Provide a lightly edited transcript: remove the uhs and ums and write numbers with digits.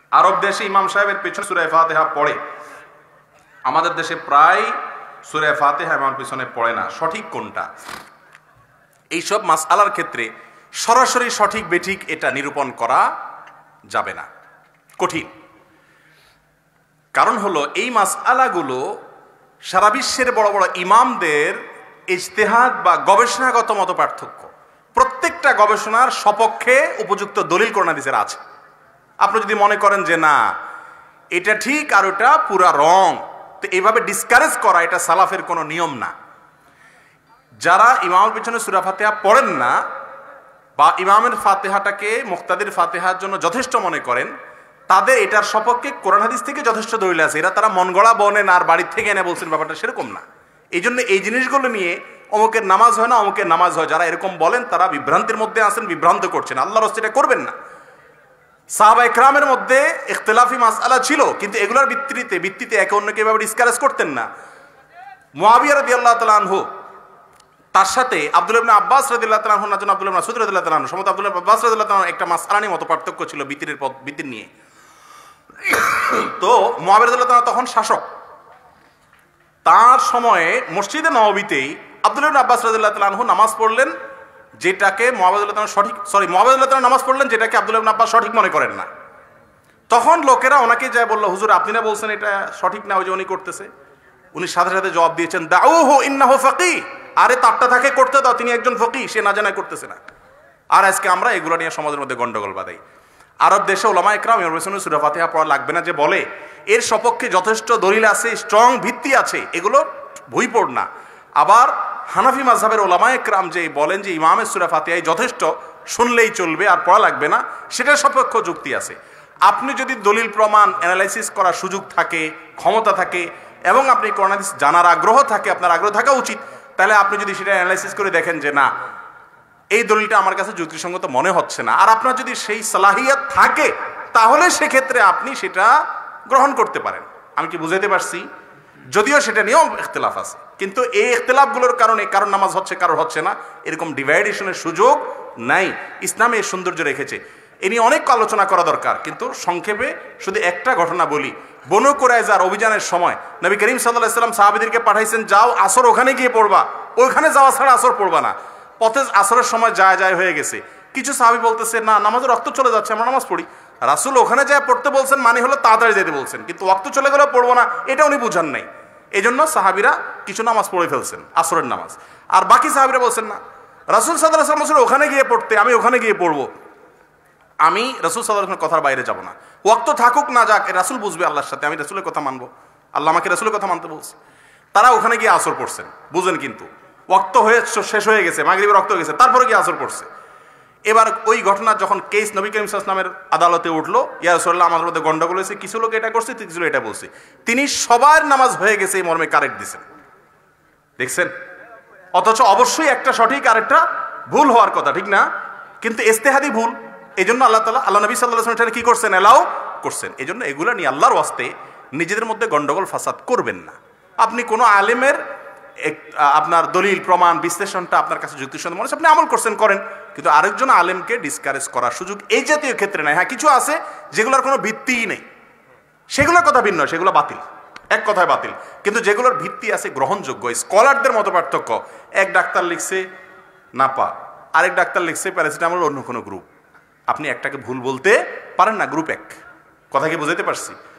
আরব দেশে ইমাম সাহেবের পেছনে সূরা ফাতিহা পড়ে, আমাদের দেশে প্রায় সূরা ফাতিহা ইমামের পেছনে পড়ে না। সঠিক কোনটা? এইসব মাসআলার ক্ষেত্রে সরাসরি সঠিক বেঠিক এটা নিরূপণ করা যাবে না, কঠিন। কারণ হলো এই মাসআলাগুলো সারা বিশ্বের বড় বড় ইমামদের ইজতিহাদ বা গবেষণাগত মত পার্থক্য, প্রত্যেকটা গবেষণার সপক্ষে উপযুক্ত দলিল কোরআন হাদিসের আছে। আপনি যদি মনে করেন যে না এটা ঠিক আর ওটা পুরা রং, তো এইভাবে ডিসকারেজ করা এটা সালাফের কোনো নিয়ম না। যারা ইমামের পিছনে সূরা ফাতিহা পড়েন না বা ইমামের ফাতিহাটাকে মুক্তাদির ফাতিহার জন্য যথেষ্ট মনে করেন, তাদের এটার সপক্ষে কোরআন হাদিস থেকে যথেষ্ট দলিল আছে। এরা তারা মন গড়া বনেন আর বাড়ির থেকে এনে বলছেন, ব্যাপারটা সেরকম না। এই জন্য এই জিনিসগুলো নিয়ে অমুকের নামাজ হয় না, অমুকের নামাজ হয়, যারা এরকম বলেন তারা বিভ্রান্তির মধ্যে আছেন, বিভ্রান্ত করছেন। আল্লাহর রাস্তায় এটা করবেন না। সাহাবা ইকরামের মধ্যে ইখতিলাফি মাসআলা ছিল, কিন্তু এগুলোর ভিত্তিতে একে অন্যকে এভাবে ডিসকারেজ করতেন না। মুআবিয়া রাদিয়াল্লাহু তাআলা আনহু, তার সাথে আব্দুল্লাহ ইবনে আব্বাস রাদিয়াল্লাহু তাআলা আনহু, নাজন আব্দুল্লাহ ইবনে মাসউদ রাদিয়াল্লাহু তাআলা আনহু, সমত আব্দুল্লাহ ইবনে আব্বাস রাদিয়াল্লাহু তাআলা একটা মাসআলা নিয়ে মত পার্থক্য ছিল বিতির নিয়ে। তো মুআবিয়া রাদিয়াল্লাহু তাআলা তখন শাসক। তার সময়ে মসজিদে নববীতেই আব্দুল্লাহ ইবনে আব্বাস রাদিয়াল্লাহু তাআলা আনহু নামাজ পড়লেন যেটাকে মুআবিয়া রাদিয়াল্লাহু তাআলা মুআবিয়া রাদিয়াল্লাহু তাআলা নামাজ পড়লেন যেটাকে আব্দুল্লাহ ইবনে আব্বাস সঠিক মনে করেন না। তখন লোকেরা ওনাকে যায় বলল, হুজুর আপনি না বলছেন এটা সঠিক না, ওই যে উনি করতেছে। উনি সাথে সাথে জবাব দিয়েছেন, দাউহু ইন্নাহু ফাকিহ, আরে তারটা তাকে করতে দাও, তিনি একজন ফকিহ, সে না জানায় করতেছে না। আর আজকে আমরা এগুলো নিয়ে সমাজের মধ্যে গন্ডগোল বাঁধাই। আরব দেশে উলামা ইকরাম ইমামের পেছনে সূরা ফাতিহা পড়া লাগবে না যে বলে, এর সপক্ষে যথেষ্ট দলিল আছে, স্ট্রং ভিত্তি আছে, এগুলো ভুইপড় না। আবার হানাফি মাযহাবের উলামা ইকরাম যে বলেন যে ইমামের সূরা ফাতিহাই যথেষ্ট, শুনলেই চলবে আর পড়া লাগবে না, সেটার সপক্ষ যুক্তি আছে। আপনি যদি দলিল প্রমাণ অ্যানালাইসিস করার সুযোগ থাকে, ক্ষমতা থাকে, এবং আপনি কোরআন হাদিস জানার আগ্রহ থাকে, আপনার আগ্রহ থাকা উচিত, তাহলে আপনি যদি সেটা অ্যানালাইসিস করে দেখেন যে না এই দলিলটা আমার কাছে যুক্তিসঙ্গত মনে হচ্ছে না, আর আপনার যদি সেই সালাহিয়াত থাকে, তাহলে সেক্ষেত্রে আপনি সেটা গ্রহণ করতে পারেন। আমি কি বুঝাইতে পারছি? যদিও সেটা নিয়েও ইখতিলাফ আছে, কিন্তু এই ইখতিলাফগুলোর কারণে কারোর নামাজ হচ্ছে কারোর হচ্ছে না, এরকম ডিভাইডেশনের সুযোগ নাই। ইসলামে এর সৌন্দর্য রেখেছে। এ নিয়ে অনেক আলোচনা করা দরকার, কিন্তু সংক্ষেপে শুধু একটা ঘটনা বলি। বনু কুরাইজার অভিযানের সময় নবী করিম সাল্লাল্লাহু আলাইহি ওয়াসাল্লাম সাহাবীদেরকে পাঠাইছেন, যাও আসর ওখানে গিয়ে পড়বা, ওইখানে যাওয়া ছাড়া আসর পড়বা না। পথে আসরের সময় যায় হয়ে গেছে। কিছু সাহাবী বলতেছে না, নামাজের রক্ত চলে যাচ্ছে, আমরা নামাজ পড়ি। রাসূল ওখানে যায় পড়তে বলছেন, মানে হলো তাড়াতাড়ি যেতে বলছেন, কিন্তু ওয়াক্ত চলে গেলেও পড়বো না, এটা উনি বুঝান নাই। এই জন্য সাহাবীরা কিছু নামাজ পড়ে ফেলছেন, আসরের নামাজ। আর বাকি সাহাবীরা বলছেন না, রাসূল সাল্লাল্লাহু আলাইহি ওয়াসাল্লাম ওখানে গিয়ে পড়তে, আমি ওখানে গিয়ে পড়বো, আমি রাসূল সাল্লাল্লাহু আলাইহি ওয়াসাল্লামের কথার বাইরে যাব না। ওয়াক্ত থাকুক না যাক, রাসূল বুঝবে আল্লাহর সাথে, আমি রাসূলের কথা মানবো, আল্লাহ আমাকে রাসূলের কথা মানতে বলছে। তারা ওখানে গিয়ে আসর পড়ছেন, বুঝেন, কিন্তু ওয়াক্ত শেষ হয়ে গেছে, মাগরিবের রক্ত হয়ে গেছে, তারপরে গিয়ে আসর পড়ছে। এবার ওই ঘটনা যখন কেস নবী করিম সাল্লাল্লাহু আলাইহি ওয়াসাল্লামের আদালতে উঠলো, ইয়া রাসূলুল্লাহ আমাদের মধ্যে গন্ডগোল হয়েছে, কিছু লোক এটা করছে, কিছু লোক এটা বলছে, তিনি সবার নামাজ হয়ে গেছে এই মর্মে কারেক্ট দিয়েছেন। দেখছেন? অথচ অবশ্যই একটা সঠিক আর একটা ভুল হওয়ার কথা, ঠিক না? কিন্তু ইজতিহাদি ভুল। এই জন্য আল্লাহ নবী সাল্লাল্লাহু আলাইহি ওয়াসাল্লাম কি করছেন? এলাও করছেন। এই জন্য এগুলো নিয়ে আল্লাহর ওয়াস্তে নিজেদের মধ্যে গন্ডগোল ফাসাদ করবেন না। আপনি কোনো আলেমের আপনার দলিল প্রমাণ বিশ্লেষণটা আপনার কাছে যুক্তিসঙ্গত মনে হচ্ছে, আপনি আমল করছেন, করেন, কিন্তু আরেকজন আলেমকে ডিসকারেজ করার সুযোগ এই জাতীয় ক্ষেত্রে নাই। হ্যাঁ, কিছু আছে যেগুলোর কোনো ভিত্তিই নেই, সেগুলোর কথা ভিন্ন, সেগুলো বাতিল, এক কথায় বাতিল। কিন্তু যেগুলোর ভিত্তি আছে, গ্রহণযোগ্য, স্কলারদের মতো পার্থক্য, এক ডাক্তার লিখছে নাপা, আরেক ডাক্তার লিখছে প্যারাসিটামল অন্য কোনো গ্রুপ, আপনি একটাকে ভুল বলতে পারেন না, গ্রুপ এক। কথা কি বুঝাইতে পারছি?